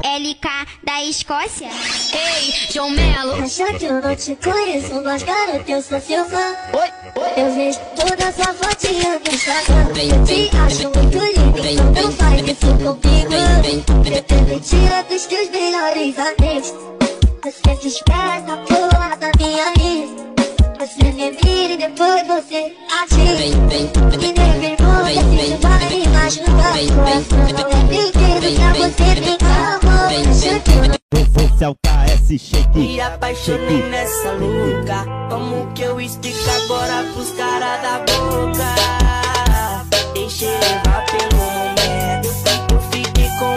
LK da Escócia. Ei, João Melo. Acha que eu não te conheço, mas garoto, eu sou seu fã. Eu vejo toda sua fotinha no Instagram. Eu te acho muito lindo, então não faz isso comigo. Pretendo tirar dos teus melhores amigos. Você se espera na porra da minha lista. Você me vira e depois você atira. E nem pergunta se tu vai me machucar. Coração não é brinquedo pra você brincar, amor. Esse é o KS Shake. Me apaixonei nessa louca. Como que eu explico agora pros caras da boca? Deixei levar pelo momento. Eu fiquei com...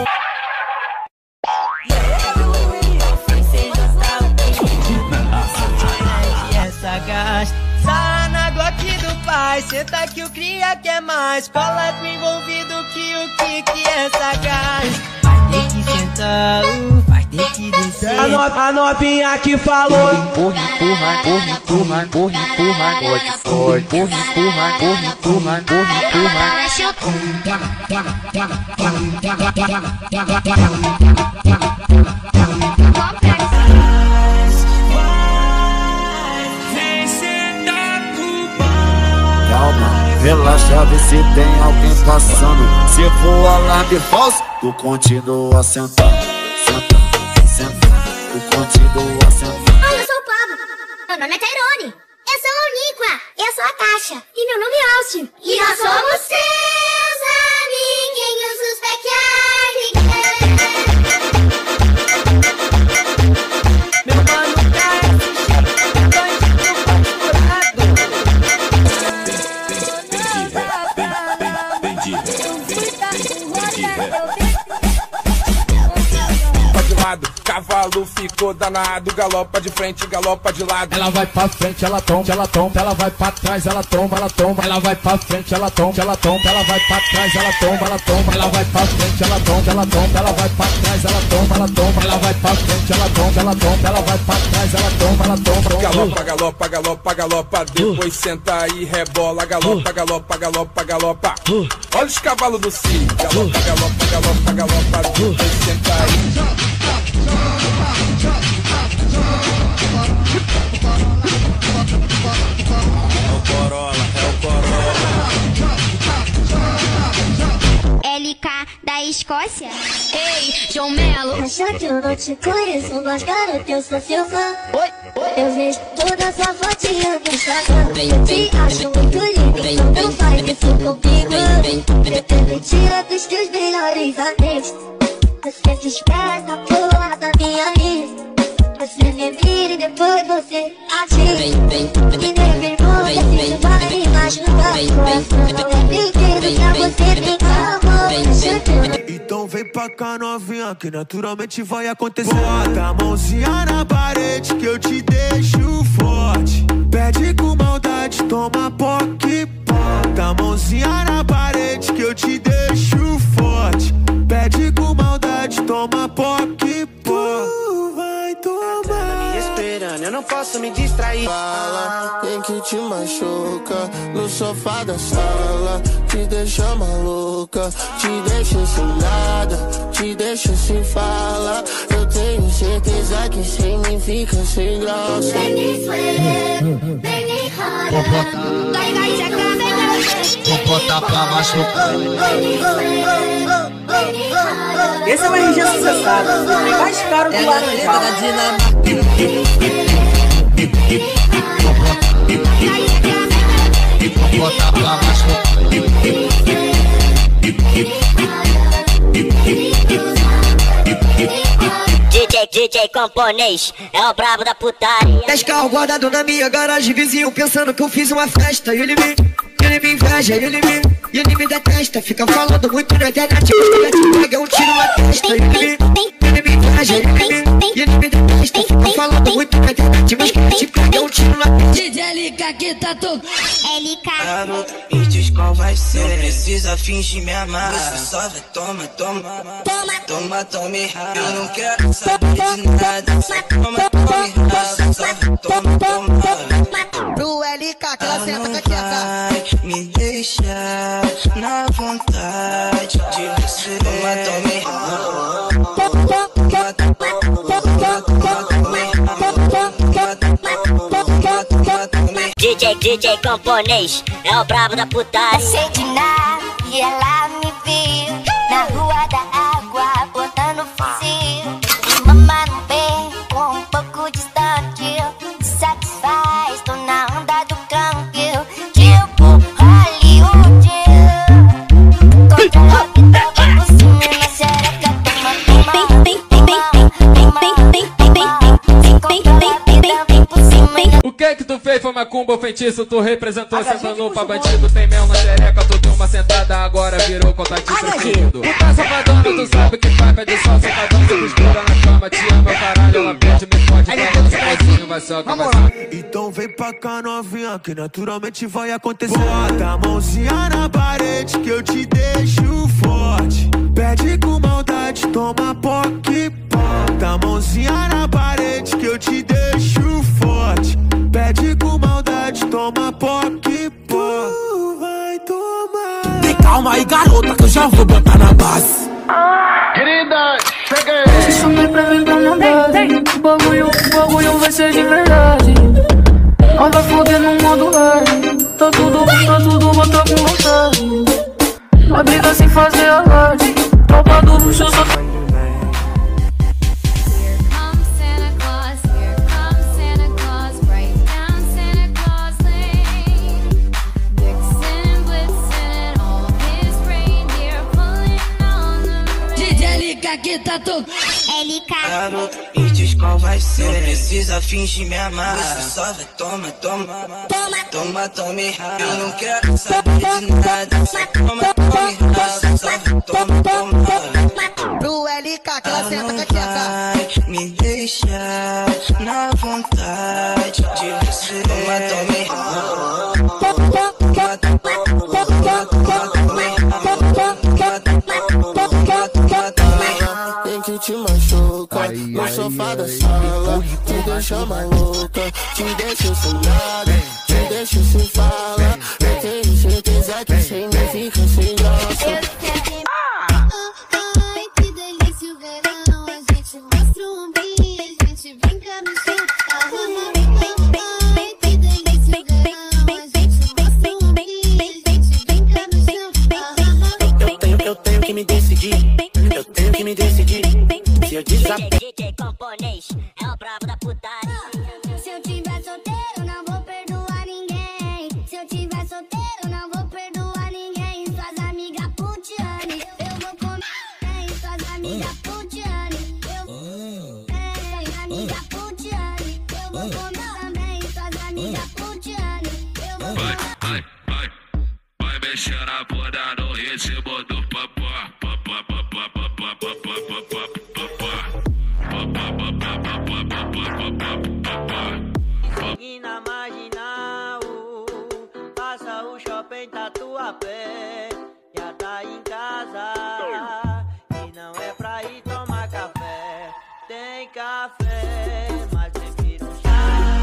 Você já sabe essa gasta. Sarra na Glock do pai. Senta que o cria quer mais. Cola com envolvido que o que é sagaz. Vai ter que sentar, vai ter que descer. A novinha que falou. Empurra, empurra, empurra, empurra, empurra, empurra, empurra, empurra, empurra, empurra, Calma, relaxa, vê se tem alguém passando. Se for alarme falso, tu continua sentado. Sentado, sentado, tu continua sentado. Oi, eu sou o Pablo. Meu nome é Tairone. Eu sou a Uniqua. Eu sou a Tasha. E meu nome é Austin. E nós somos seus amiguinhos, os backyardigans. Meu mano Cavalo ficou danado, galopa de frente, galopa de lado. Ela vai pra frente, ela tomba, ela vai pra trás, ela tomba, ela vai pra frente, ela tomba, ela vai pra trás, ela tomba, ela vai pra frente, ela tomba, ela vai pra trás, ela tomba, ela vai pra frente, ela tomba, ela vai pra trás, ela tomba. Galopa, galopa, galopa, galopa, depois senta e rebola, galopa, galopa, galopa, galopa. Olha os cavalos do cio, galopa, galopa, galopa, galopa, depois senta aí. LK da Escócia. Ei, João Melo. Acha que eu não te conheço, mas garoto, eu sou seu fã. Eu vejo toda sua fotinha no Instagram. Eu te acho muito lindo, então não faz isso comigo. Pretendo tirar dos teus melhores amigos. Você se espera na porra da minha lista. Você me vira e depois você atira. E nem pergunta se tu vai me machucar. Coração não é brinquedo pra você brincar, amor. Então vem pra cá, novinha, que naturalmente vai acontecer. Bota a mãozinha na parede que eu te deixo forte. Pede com maldade, toma POC. Bota a mãozinha na parede que eu te deixo forte. Pede com maldade, toma POC. Tu vai tomar. me esperando, eu não posso me distrair. Fala, quem que te machuca no sofá da sala, te deixa maluca, te deixa sem nada, te deixa sem fala. Eu tenho certeza que sem mim fica sem graça. Vem me suele, vem me roda. Vai, já Vou botar pra machucar. Esse é o RG sucessado, o mais caro do Laranjal. Vou botar pra machucar. DJ camponês, é o brabo da putaria. 10 carros guardados na minha garagem, vizinho pensando que eu fiz uma festa. E ele me inveja, ele me detesta. Fica falando muito na internet, pega um tiro na testa. Ele me inveja, ele me detesta. Fica falando muito na internet, mas te pega um tiro na testa. DJ LK que tá tocando. LK. Me diz qual vai ser, não precisa fingir me amar. Você só vai toma, toma errado. Eu não quero saber de nada. Toma, errado. Só vai toma. Pro LK, aquela senta com a quieta. Me deixa na vontade de você. Toma errado. DJ camponês, é o brabo da putaria. Achei de nada e ela me viu na rua da água, botando fuzil. E mamá no beco, um pouco distante, me satisfaz, tô na onda do câmbio, tipo Hollywood. Contra a vida, vai por cima, na xereca, O que tu fez foi macumba ou feitiço? Tu representou sentando pra bandido. Tem mel na xereca, tu deu uma sentada, agora virou contatinho preferido. Tu tá safadona, tu sabe que faz, pede só safadão, se costura na cama, te ama, caralho, ela pede, me pode, vai soca, vai soca. Então vem pra cá novinha, que naturalmente vai acontecer. Bota a mãozinha na parede que eu te deixo forte. Pede com maldade, toma poque. Bota a mãozinha na parede que eu te deixo forte. Pede com maldade, toma poque. Tu vai tomar. Tem calma aí, garota, que eu já vou botar na base. Querida, cheguei. Te chamei pra vir pra mandar. O bagulho vai ser de verdade. Nós vai foder no modo hard. Tá tudo, bota com vontade. Vai brigar sem fazer alarde. Tropa do bruxo só tá. Que tá tocando Garoto, me diz qual vai ser. Não precisa fingir me amar. Você só vai toma. Eu não quero saber de nada. Toma. Só vai toma. Pro LK, aquela senta com a tcheca. Me deixa na vontade de você. Tem que te machucar no sofá da sala. Te deixa maluca, te deixa sem nada, te deixa sem fala. Eu tenho certeza que sem mim fica sem graça. Que delícia o verão, a gente mostra um brilho, a gente brinca no chão. Que delícia o verão, a gente mostra um brilho, a gente brinca no chão. Eu tenho que me decidir. Eu tenho que me decidir. Se eu desaparecer. DJ camponês, é o brabo da putaria. Se eu tiver solteiro, não vou perdoar ninguém. Se eu tiver solteiro, não vou perdoar ninguém. Suas amigas putiane, eu vou comer. Suas amigas putiane, eu vou comer. Amiga putiane, eu vou comer também. Suas amigas putiane, eu vou comer. Vai mexer na bunda no ritmo do papá. E na marginal, passa o shopping Tatuapé. Já tá em casa e não é pra ir tomar café. Tem café, mas prefiro chá.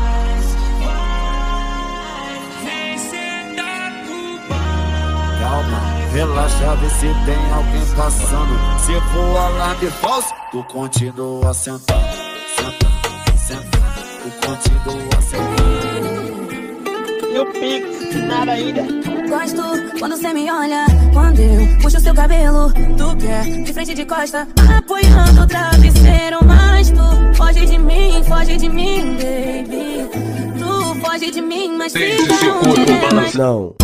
Calma, relaxa, vê se tem alguém passando. Se for alarme falso, tu continua sentado. Sentado, tu continua sentado. E o pico, nada ainda. Gosto quando cê me olha, quando eu puxo seu cabelo. Tu quer de frente e de costa, apoiando o travesseiro. Mas tu foge de mim, baby. Tu foge de mim, mas fica onde é mais. Não.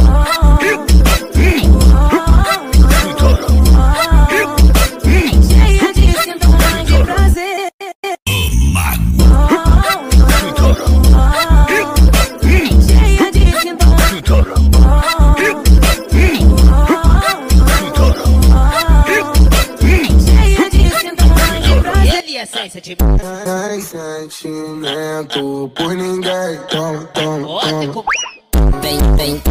Cheia de sintomas de prazer. Cheia de sintomas. Cheia de sintomas de prazer. Ele é sem sentimento. Sem sentimento por ninguém. Tom. Vem.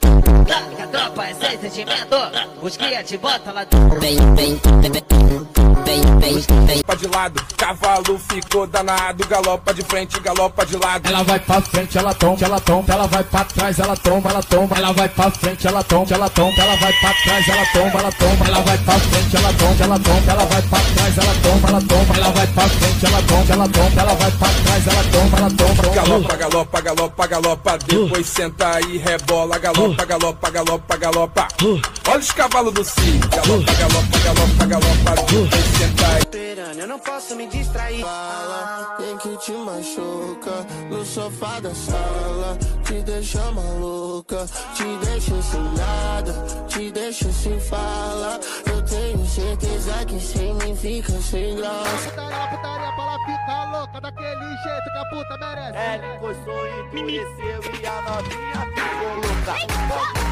Tropa é sem sentimento. Os cria te bota lá dentro. Vem. Galopa de lado, cavalo ficou danado. Galopa de frente, galopa de lado. Ela vai pra frente, ela tomba, ela vai pra trás, ela tomba. Ela vai pra frente, ela tomba, ela vai pra trás, ela tomba. Ela vai pra frente, ela tomba, ela vai pra trás, ela tomba. Ela vai pra frente, ela tomba, ela vai pra trás, ela tomba. Galopa, galopa, galopa, galopa, depois senta e rebola. Galopa, galopa, galopa, galopa. Olha os cavalos do cio. Galopa, galopa, galopa, galopa, depois senta aí. Eu não posso me distrair. Fala, tem que te machuca no sofá da sala, te deixa maluca, te deixa sem nada, te deixa sem fala. Eu tenho certeza que sem mim fica sem graça. Putaria pra ela ficar louca daquele jeito que a puta merece. Ela encostou e endureceu e a novinha ficou louca.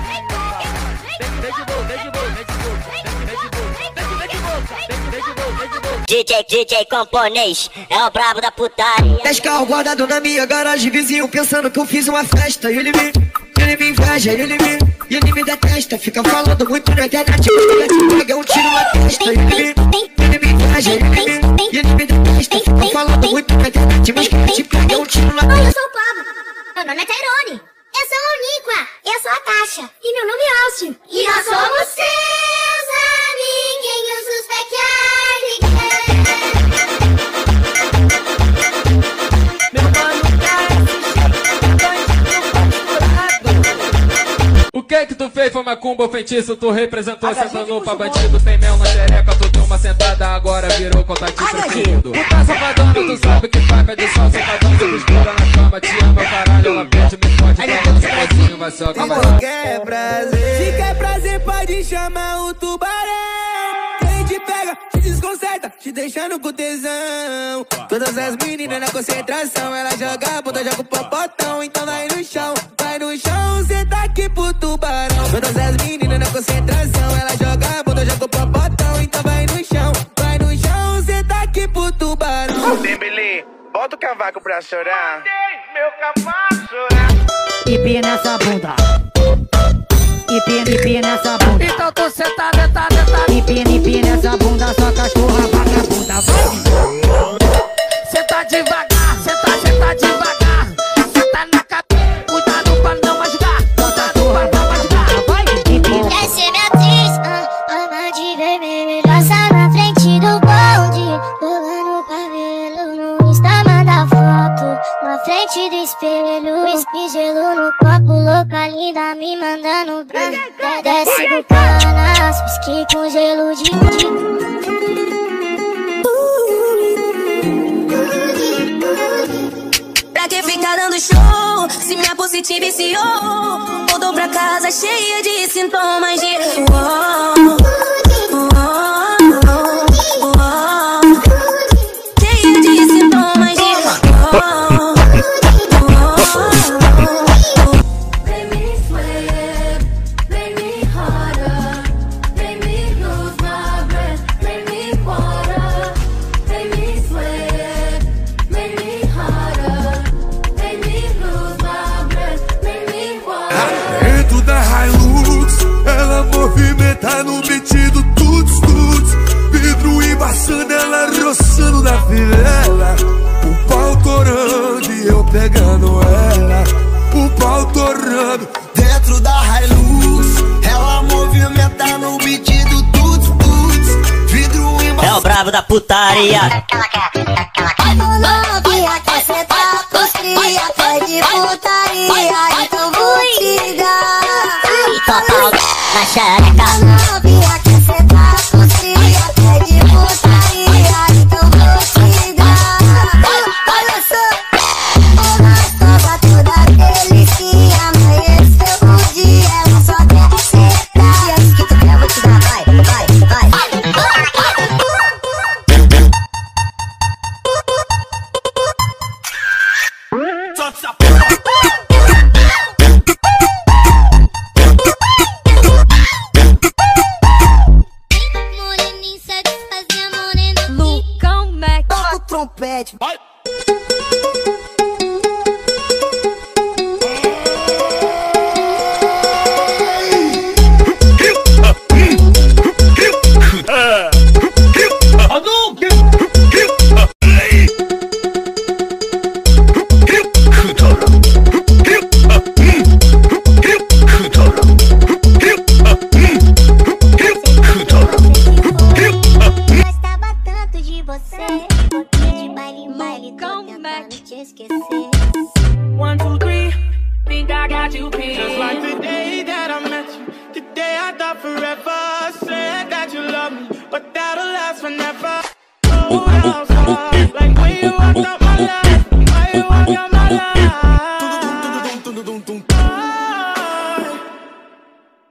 DJ camponês, é o brabo da putaria. 10 carros guardados na minha garagem, vizinho pensando que eu fiz uma festa. E ele me inveja, ele me detesta. Fica falando muito na internet, pega um tiro na testa. E ele me inveja, ele me detesta. Fica falando muito na internet, mas quer te pegar um tiro na testa. Oi, eu sou o Pablo, meu nome é Tairone. Eu sou a Uníqua, eu sou a Tasha. E meu nome é Austin. E nós somos seus amiguinhos, os backyard. O que tu fez foi macumba ou feitiço? Tu representou, sentando pra bandido. Tem mel na xereca, tu deu uma sentada, agora virou contatinho preferido. Tu tá safadona, tu sabe que faz, pede sol, safadão, se mistura na cama, te ama, caralho, ela pede, me pode, quer sozinho, vai só que vai. Quer prazer, se quer prazer pode chamar o tubarão. Quem te pega, te desconcerta, te deixando com tesão. Todas as meninas na concentração, ela joga a bunda, joga o popotão. Então vai no chão, cê tá aqui pro tubarão. Todas as meninas na concentração, ela joga a bunda, joga o popotão. Então vai no chão, cê tá aqui pro tubarão. Dembele, bota o cavaco pra chorar. Meu cavaco chorar. Ipi nessa bunda. Ipi nessa bunda. Então tu senta, deta. Ipi nessa bunda, só cachorra vagabunda. Vai. Senta devagar, senta devagar. Senta na cabeça, cuidado pra não machucar. Cuidado pra não machucar, vai. Quer ser minha atriz, ama de vermelho. Passa na frente do bonde, rolando o cabelo. No Insta manda foto, na frente do espelho. Whisky, gelo no copo, louca linda me mandando branco. Desce do canas, whisky com gelo de Pra que ficar dando show, se minha positiva viciou? Voltou pra casa cheia de sintomas de cheia de sintomas de Make me sweat, make me harder, make me lose my breath, make me water, make me sweat, make me harder, make me lose my breath, make me water. Dentro da Hilux, ela movimenta no beat do tuts tuts. Vidro embaçando, ela roçando na viela. O pau torando e eu pegando ela. O pau torando. Dentro da Hilux, ela movimenta no beat do tuts tuts. Vidro embaçado. É o brabo da putaria. novinha, quer sentar pros cria, pede putaria, então vou te dar. Total na xereca. Novinha, quer sentar pros cria, pede putaria, então vou te dar. Olha só, nós tava toda delicinha, amanheceu um dia, ela só quer sentar. E antes que tu quer, eu vou te dar, vai, vai, vai.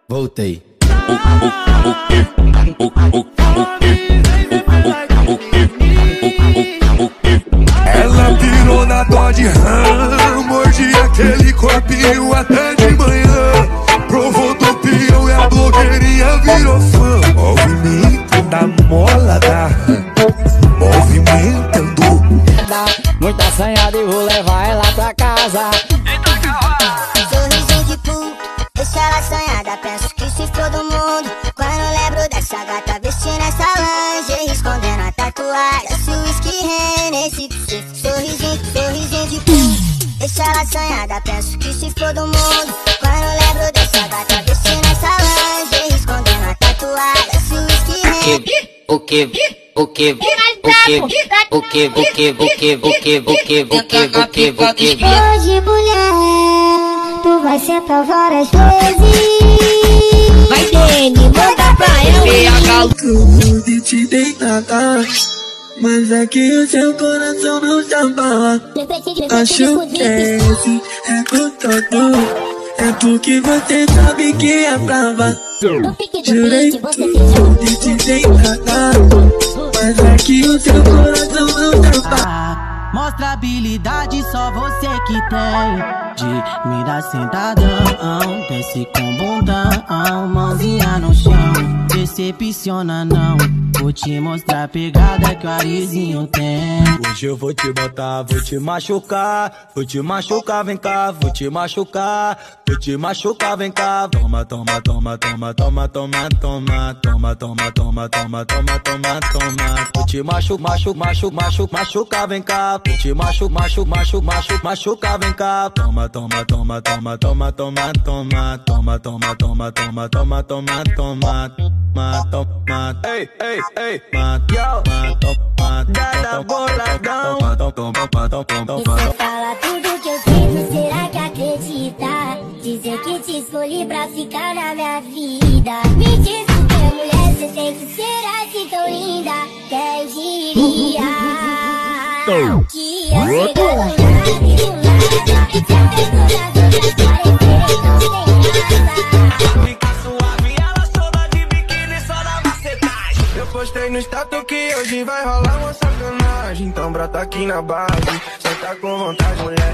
Voltei. Ela pirou na Dodge Ram, mordi aquele corpinho até de manhã. Provou do peão e a blogueirinha virou fã. Movimento da mola da Ram, movimentando. Muita assanhada e vou levar ela pra casa. Sorrisinho de puto, deixa ela assanhada, penso que se for do mundo. Quando lembro dessa gata vestindo essa lingerie, escondendo a tatuagem, se o whisky nesse sorrisinho de puto, deixa ela assanhada, penso que se for do mundo. Quando lembro dessa gata vestindo essa lingerie, escondendo a tatuagem, se o whisky O que? Hoje, mulher, tu vai sentar várias vezes. vai dele, manda pra ela. Tudo de te deitar, mas é que o seu coração não estava. Acho que esse é gostoso. É porque você sabe que é brava. Jurei tudo de te deitar, mas é que o seu coração não estava. Mostra habilidade, só você que tem. De mirar sentadão, desce com bundão, mãozinha no chão, decepciona não. Vou te mostrar a pegada que o Arizinho tem. Hoje eu vou te botar, vou te machucar, vem cá, vou te machucar, vem cá. Toma, toma, toma, toma, toma, toma, toma, toma, toma, toma, toma, toma, toma, toma. Vou te machucar, vem cá. Vou te machucar, vem cá. Toma, toma, toma, toma, toma, toma, toma, toma, toma, toma, toma, toma, toma, toma. Ei, ei, ei, dada boladão. Você fala tudo que eu sinto, será que acredita? Dizer que te escolhi pra ficar na minha vida. Me diz que é mulher, você tem que ser assim tão linda. Quem diria que ia chegar do nada e do nada, se até todas as outras parecerem não tem nada. Fica suave, ela toda de biquíni só na macetagem. Eu postei no status que hoje vai rolar uma sacanagem. Então brota aqui na base, senta com vontade, mulher.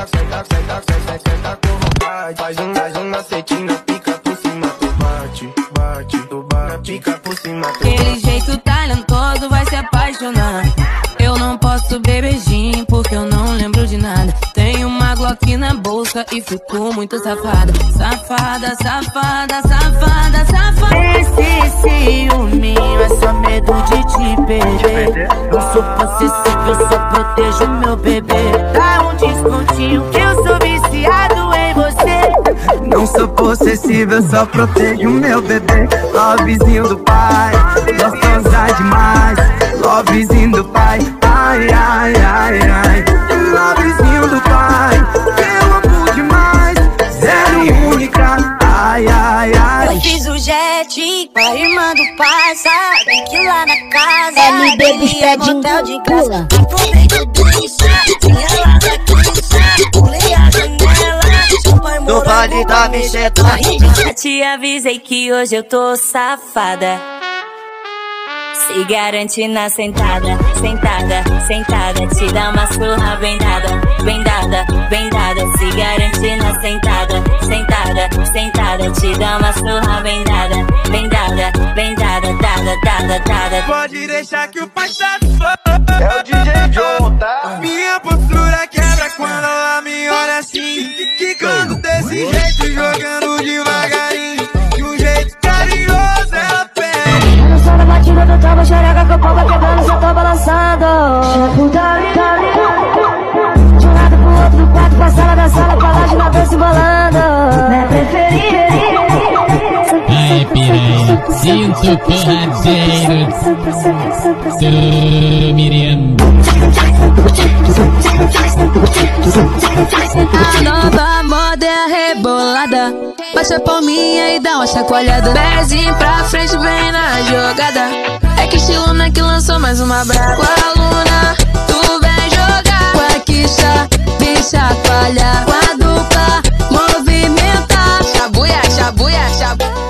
Senta com vontade. Faz um macetinho, pica por cima, tu bate, tu bate, pica por cima, tu bate. Aquele jeito talentoso vai se apaixonar. Eu não posso beber gin porque eu não lembro de nada. Tenho uma Glock na bolsa e fico muito safada. Safada, safada, safada, safada. Esse ciúminho é só medo de te perder. Eu sou possessivo, eu só protejo meu bebê. Dá um descontinho que eu sou viciado em você. Não sou possessivo, eu só protejo meu bebê. Lovezinho do pai, gostosa demais. Lovezinho do pai, ai, ai, ai, ai. Lovezinho do pai, eu amo demais. Zero e única, ai, ai, ai. Eu fiz o jet com a irmã do pai, sabe que lá na casa ele é motel de graça. Aproveito dança, e ela vai dançar. Pulei a janela, no vale da Micheta. Já te avisei que hoje eu tô safada. Se garante na sentada, sentada, sentada. Te dá uma surra bem dada, bem dada, bem dada. Se garante na sentada, sentada, sentada. Te dá uma surra bem dada, bem dada, bem dada, dada, dada, dada. Pode deixar que o pai tá foda. É o DJ John, tá? Minha postura quebra quando ela me olha assim, quicando desse jeito, jogando devagarinho. De um jeito carinhoso ela pega. Eu sou na batida do tava xereca com o pau quebrando, já tô balançando. De um lado pro outro, do quarto pra sala, da sala pra lá, de uma vez se bolando. Minha preferida. Ai, piranha, sinto porradeiro do Miriam. A nova moda é a rebolada. Baixa a palminha e dá uma chacoalhada. Pezinho pra frente, vem na jogada. É que estilona que lançou mais uma brava. Com a Luna, tu vem jogar. Com a Kisha, vem chacoalhar. Com a dupla, movimentar. Chabuia, chabuia, chabuia.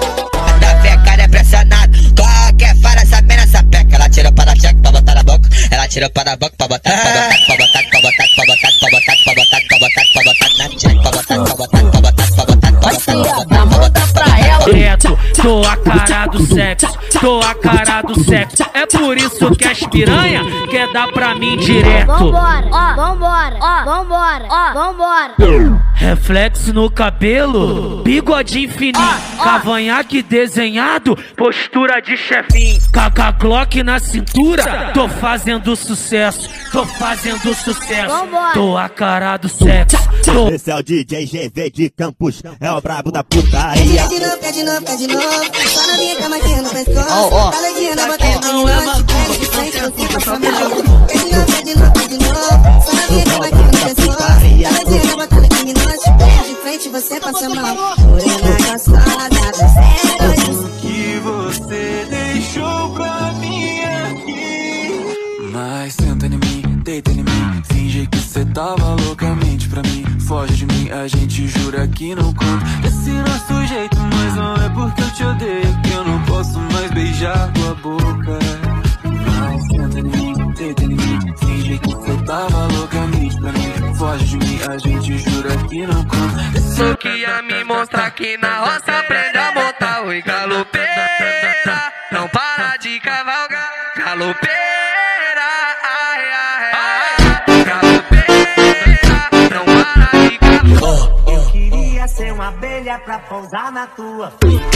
tirou pra dar boca pra botar, pra botar, pra botar, pra botar, pra botar, pra botar, pra botar, pra botar, pra botar na tcheca, pra botar, pra botar, pra botar, pra botar, pra botar pra ela. Direto, tô a cara do sexo, tô a cara do sexo. É por isso que as piranha quer dar pra mim direto. Vambora, ó, vambora, ó, vambora, ó, vambora. Reflexo no cabelo, bigodinho fininho, cavanhaque desenhado, postura de chefinho, caca Glock na cintura. Tô fazendo sucesso, tô fazendo sucesso. Vambora. Tô a cara do sexo. Esse é o DJ GV de Campos, é o brabo da putaria. Quer de novo, quer de novo, quer de novo. Só na minha cama aqui no pescoço. Caladinha na boteca, não é macumba. De frente você passa mal. Quer de novo, quer de novo, quer de novo. Só na minha cama aqui no pescoço. Caladinha na boteca, de frente você passa mal. Morena gostosa, você o que você deixou pra mim aqui. Mas senta em mim, deita em mim, finge que cê tava loucamente pra mim. Foge de mim, a gente jura que não conta esse nosso jeito, mas não é porque eu te odeio que eu não posso mais beijar tua boca. Mas senta em mim, deita em mim, finge que cê tava loucamente pra mim. Foge de mim, a gente jura que não conta. Só que ia me mostrar que na roça aprende a montar. Oi, galopeira, não para de cavalgar. Galopeira, ai, ai, ai. Galopeira, não para de cavalgar. Eu queria ser uma abelha pra pousar na tua.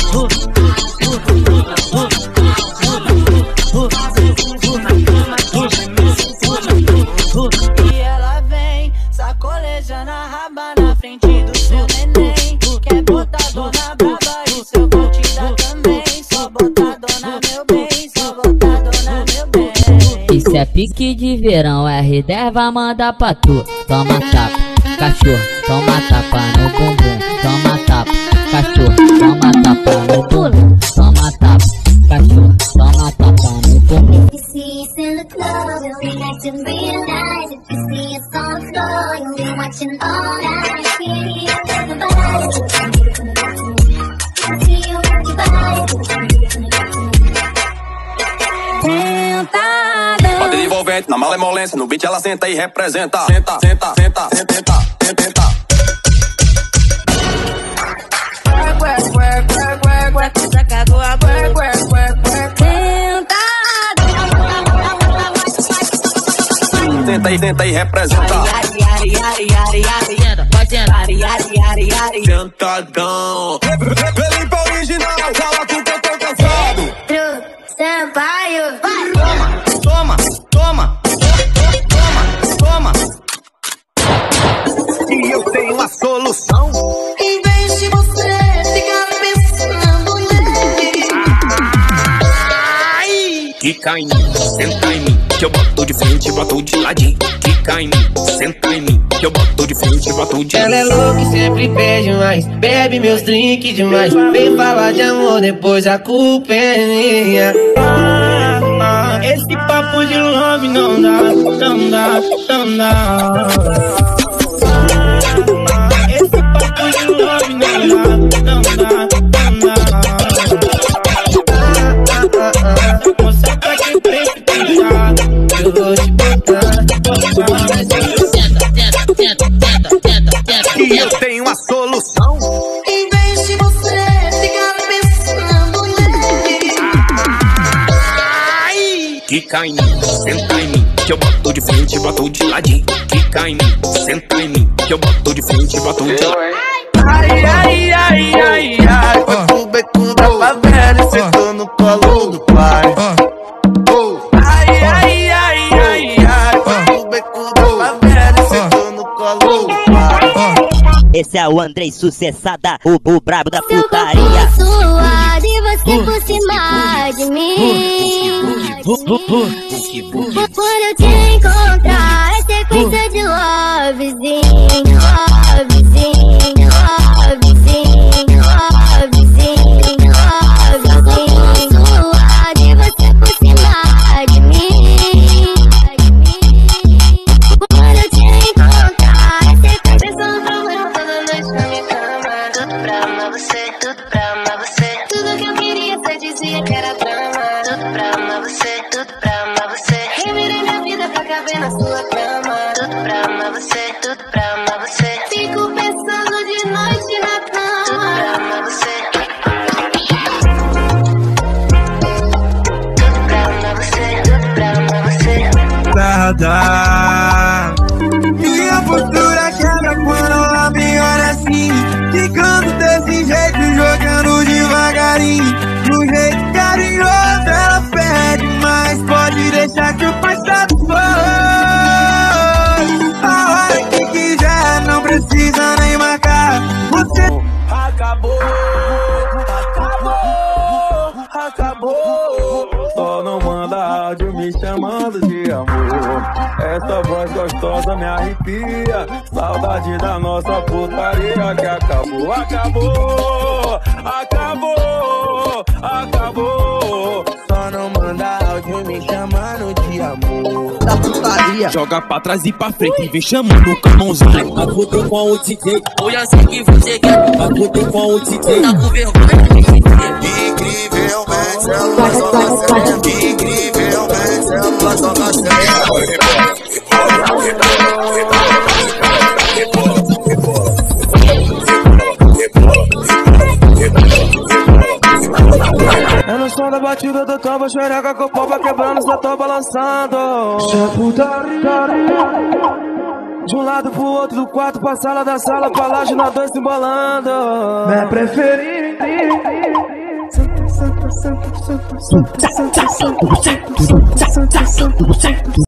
E ela vem sacolejando a raba na frente do seu neném. Quer botadona braba, isso eu vou te dar também. Só botadona meu bem, só botadona meu bem. Isso é pique de verão, R10 vai mandar pra tu. Toma tapa, cachorro, toma tapa no bumbum. Toma tapa, cachorro, toma tapa no bumbum. Toma tapa, cachorro, toma tapa no bumbum. You see us in the club, we'll be acting real nice. If you see us on the floor, you'll be watching all night. See you with your body, see you with your body. Bota envolvente na malemolência, no beat ela senta e representa. Senta, senta, senta, senta, senta, senta. Senta e representa. Sentadão. Felipe original, fala tu que eu tô cansado. Sampaio, Toma, toma, toma, toma. E eu tenho a solução. em vez de você ficar pensando nele. Quica em mim, senta em mim, que eu boto de frente e boto de ladinho. Quica em mim, senta em mim, que eu boto de frente e boto de ladinho. Ela é louca e sempre pede mais, bebe meus drinks demais. Vem falar de amor, depois a culpa é minha. Esse papo de love não dá, não dá, não dá. Esse papo de love não dá, não dá, não dá. Você tá aqui preto, eu vou te botar. E eu tenho a solução. Em vez de você ficar pensando nele. Quica em mim, senta em mim, que eu boto de frente e boto de ladinho. Quica em mim, senta em mim, que eu boto de frente e boto de ladinho. Ai, ai, ai, ai, ai. Foi pro beco da favela e sentou no colo do pai. Ai, ai, ai, ai, ai. Foi pro beco da favela e sentou no colo do pai. Esse é o Andrei Sucessada, o brabo da Seu putaria. corpo suado e você por cima de mim. Quando eu te encontrar, é sequência de lovezinho, lovezinho, lovezinho, lovezinho, lovezinho. Suado e você por cima de mim. Quando eu te encontrar, é sequência de lovezinho. Tudo pra amar você, tudo pra amar você. Tudo que eu queria, você dizia que era pra amar. Tudo pra amar você, tudo pra amar você. Eu virei minha vida nada. Minha postura quebra quando ela me olha assim, ficando desse jeito, jogando devagarinho. Do jeito carinhoso ela pede, mas pode deixar que o passado foi. A hora que quiser, não precisa nem marcar. Você acabou, acabou, acabou. Só não manda áudio me chamando de amor. Essa voz gostosa me arrepia. Saudade da nossa putaria que acabou, acabou, acabou, acabou. Só não manda áudio me chamando de amor. Da putaria. Joga pra trás e pra frente, vem chamando com a mãozinha. Acudei com o DJ, foi assim que você quer. Acudei com o DJ, tá com vergonha. Incrivelmente ela só nasce. Incrivelmente ela só nasce. É no som da batida do tombo, xereca com o pau vai quebrando, só tô balançando. De um lado pro outro do quarto, pra sala da sala, pra laje, nós dois se embolando. Minha preferida.